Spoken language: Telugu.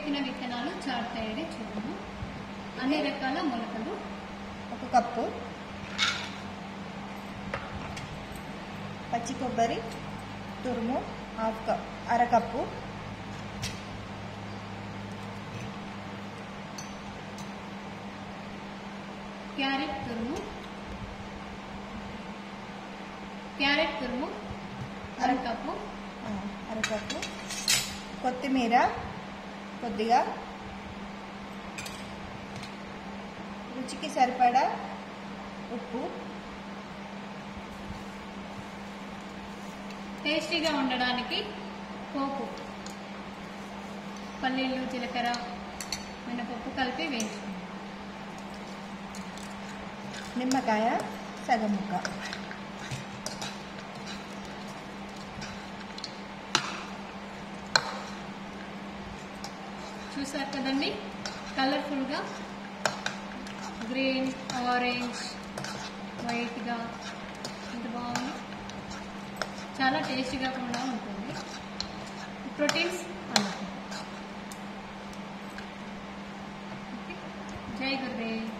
ఎండబెట్టిన విత్తనాలు చారు తయారీ చూద్దాము. అన్ని రకాల మొలకలు 1 కప్పు, పచ్చి కొబ్బరి తురుము అర కప్పు, క్యారెట్ తురుము అర కప్పు, కొత్తిమీర కొద్దిగా, రుచికి సరిపడా ఉప్పు, టేస్టీగా ఉండడానికి పోపు పల్లీలు, జీలకర్ర, మినపప్పు కలిపి వేయించుకోండి. నిమ్మకాయ సగం ముక్క. చూసారు కదండి, కలర్ఫుల్గా గ్రీన్, ఆరెంజ్, వైట్గా ఎంత బాగుంది. చాలా టేస్టీగా కూడా ఉంటుంది. ప్రోటీన్స్ అందుతుంది. జై గురుదేవ్.